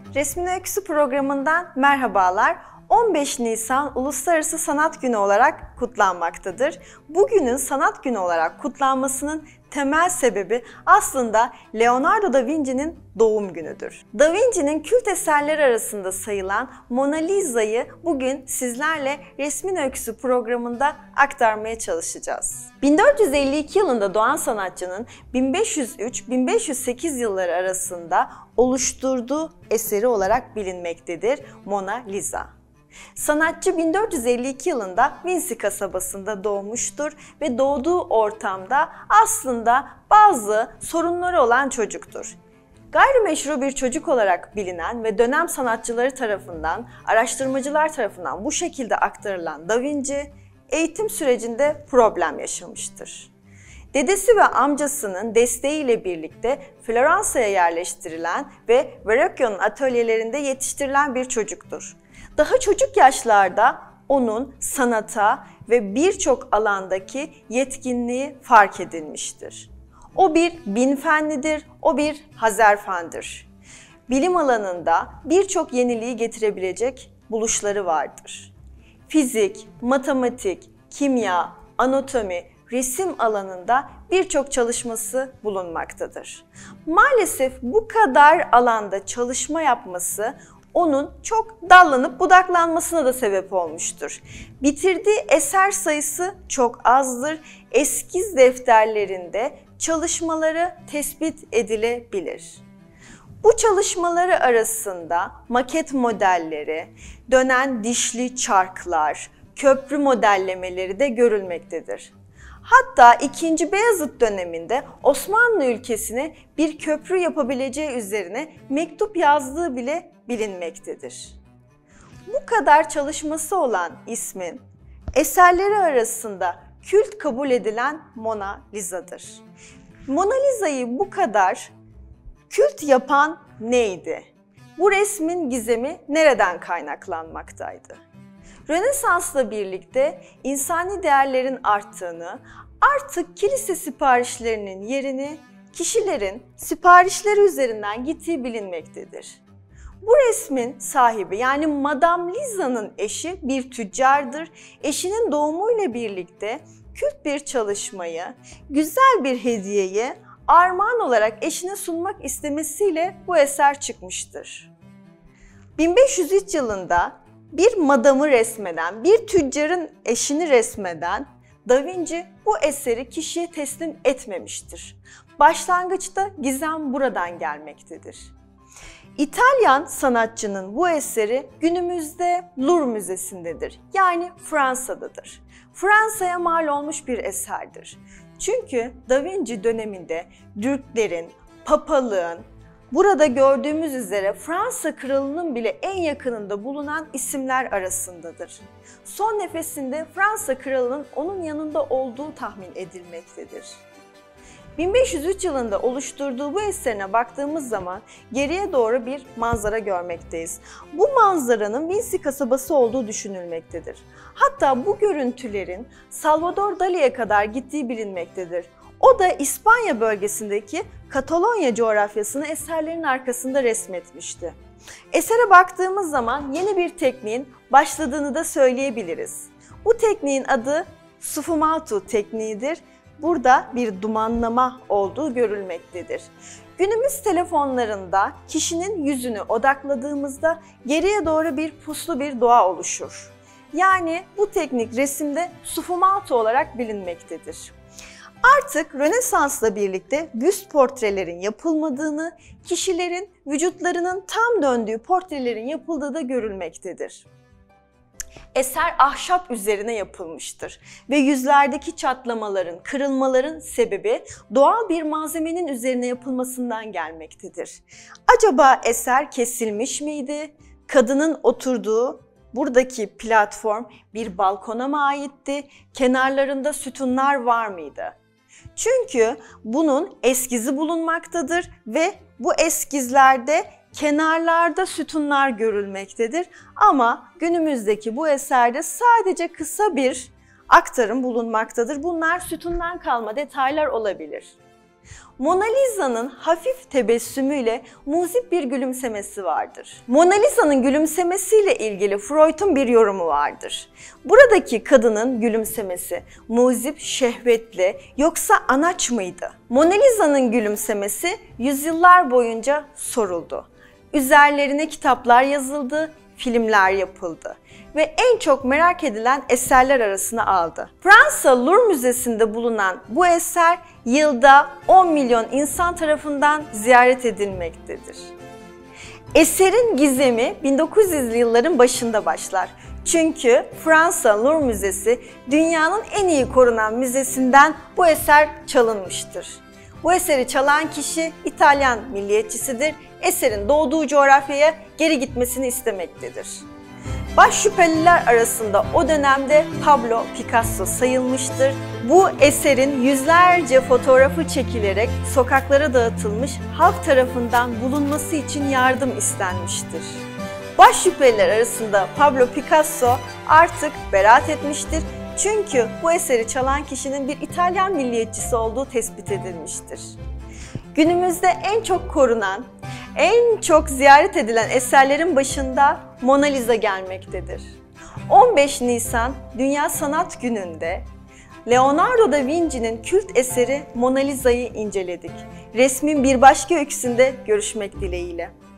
Resmin Öyküsü programından merhabalar. 15 Nisan Uluslararası Sanat Günü olarak kutlanmaktadır. Bugünün Sanat Günü olarak kutlanmasının temel sebebi aslında Leonardo da Vinci'nin doğum günüdür. Da Vinci'nin kült eserleri arasında sayılan Mona Lisa'yı bugün sizlerle Resmin Öyküsü programında aktarmaya çalışacağız. 1452 yılında doğan sanatçının 1503-1508 yılları arasında oluşturduğu eseri olarak bilinmektedir Mona Lisa. Sanatçı 1452 yılında Vinci kasabasında doğmuştur ve doğduğu ortamda aslında bazı sorunları olan çocuktur. Gayrimeşru bir çocuk olarak bilinen ve dönem sanatçıları tarafından, araştırmacılar tarafından bu şekilde aktarılan Da Vinci, eğitim sürecinde problem yaşamıştır. Dedesi ve amcasının desteğiyle birlikte Floransa'ya yerleştirilen ve Verrocchio'nun atölyelerinde yetiştirilen bir çocuktur. Daha çocuk yaşlarda onun sanata ve birçok alandaki yetkinliği fark edilmiştir. O bir binfenlidir, o bir hazerfandır. Bilim alanında birçok yeniliği getirebilecek buluşları vardır. Fizik, matematik, kimya, anatomi, resim alanında birçok çalışması bulunmaktadır. Maalesef bu kadar alanda çalışma yapması onun çok dallanıp budaklanmasına da sebep olmuştur. Bitirdiği eser sayısı çok azdır. Eskiz defterlerinde çalışmaları tespit edilebilir. Bu çalışmaları arasında maket modelleri, dönen dişli çarklar, köprü modellemeleri de görülmektedir. Hatta 2. Beyazıt döneminde Osmanlı ülkesine bir köprü yapabileceği üzerine mektup yazdığı bile bilinmektedir. Bu kadar çalışması olan ismin eserleri arasında kült kabul edilen Mona Lisa'dır. Mona Lisa'yı bu kadar kült yapan neydi? Bu resmin gizemi nereden kaynaklanmaktaydı? Rönesans'la birlikte insani değerlerin arttığını, artık kilise siparişlerinin yerini kişilerin siparişleri üzerinden gittiği bilinmektedir. Bu resmin sahibi yani Madame Lisa'nın eşi bir tüccardır. Eşinin doğumuyla birlikte kült bir çalışmayı, güzel bir hediyeyi armağan olarak eşine sunmak istemesiyle bu eser çıkmıştır. 1503 yılında bir madamı resmeden, bir tüccarın eşini resmeden Da Vinci bu eseri kişiye teslim etmemiştir. Başlangıçta gizem buradan gelmektedir. İtalyan sanatçının bu eseri günümüzde Louvre Müzesi'ndedir. Yani Fransa'dadır. Fransa'ya mal olmuş bir eserdir. Çünkü Da Vinci döneminde Türklerin, papalığın, burada gördüğümüz üzere Fransa kralının bile en yakınında bulunan isimler arasındadır. Son nefesinde Fransa kralının onun yanında olduğu tahmin edilmektedir. 1503 yılında oluşturduğu bu eserine baktığımız zaman geriye doğru bir manzara görmekteyiz. Bu manzaranın Vinci kasabası olduğu düşünülmektedir. Hatta bu görüntülerin Salvador Dali'ye kadar gittiği bilinmektedir. O da İspanya bölgesindeki Katalonya coğrafyasını eserlerin arkasında resmetmişti. Esere baktığımız zaman yeni bir tekniğin başladığını da söyleyebiliriz. Bu tekniğin adı sfumato tekniğidir. Burada bir dumanlama olduğu görülmektedir. Günümüz telefonlarında kişinin yüzünü odakladığımızda geriye doğru bir puslu bir doğa oluşur. Yani bu teknik resimde sfumato olarak bilinmektedir. Artık Rönesans'la birlikte büst portrelerin yapılmadığını, kişilerin vücutlarının tam döndüğü portrelerin yapıldığı da görülmektedir. Eser ahşap üzerine yapılmıştır ve yüzlerdeki çatlamaların, kırılmaların sebebi doğal bir malzemenin üzerine yapılmasından gelmektedir. Acaba eser kesilmiş miydi? Kadının oturduğu buradaki platform bir balkona mı aitti? Kenarlarında sütunlar var mıydı? Çünkü bunun eskizi bulunmaktadır ve bu eskizlerde kenarlarda sütunlar görülmektedir. Ama günümüzdeki bu eserde sadece kısa bir aktarım bulunmaktadır. Bunlar sütundan kalma detaylar olabilir. Mona Lisa'nın hafif tebessümüyle muzip bir gülümsemesi vardır. Mona Lisa'nın gülümsemesiyle ilgili Freud'un bir yorumu vardır. Buradaki kadının gülümsemesi muzip, şehvetli yoksa anaç mıydı? Mona Lisa'nın gülümsemesi yüzyıllar boyunca soruldu. Üzerlerine kitaplar yazıldı, filmler yapıldı ve en çok merak edilen eserler arasına aldı. Fransa Louvre Müzesi'nde bulunan bu eser yılda 10 milyon insan tarafından ziyaret edilmektedir. Eserin gizemi 1900'lü yılların başında başlar. Çünkü Fransa Louvre Müzesi dünyanın en iyi korunan müzesinden bu eser çalınmıştır. Bu eseri çalan kişi İtalyan milliyetçisidir. Eserin doğduğu coğrafyaya geri gitmesini istemektedir. Baş şüpheliler arasında o dönemde Pablo Picasso sayılmıştır. Bu eserin yüzlerce fotoğrafı çekilerek sokaklara dağıtılmış, halk tarafından bulunması için yardım istenmiştir. Baş şüpheliler arasında Pablo Picasso artık beraat etmiştir. Çünkü bu eseri çalan kişinin bir İtalyan milliyetçisi olduğu tespit edilmiştir. Günümüzde en çok korunan, en çok ziyaret edilen eserlerin başında Mona Lisa gelmektedir. 15 Nisan Dünya Sanat Günü'nde Leonardo da Vinci'nin kült eseri Mona Lisa'yı inceledik. Resmin bir başka öyküsünde görüşmek dileğiyle.